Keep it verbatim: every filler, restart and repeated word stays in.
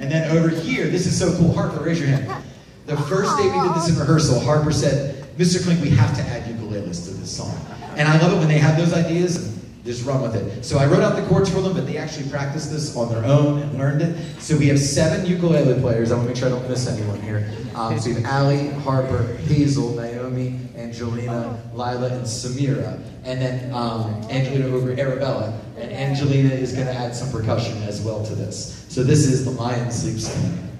And then over here, this is so cool. Harper, raise your hand. The first day we did this in rehearsal, Harper said, Mister Klink, we have to add ukuleles to this song. And I love it when they have those ideas and just run with it. So I wrote out the chords for them, but they actually practiced this on their own and learned it. So we have seven ukulele players. I want to make sure I don't miss anyone here. Um, so we have Allie, Harper, Hazel, Naomi, Angelina, Lila, and Samira. And then um, Angelina over Arabella. And Angelina is going to add some percussion as well to this. So this is the Lion Sleeps Tonight.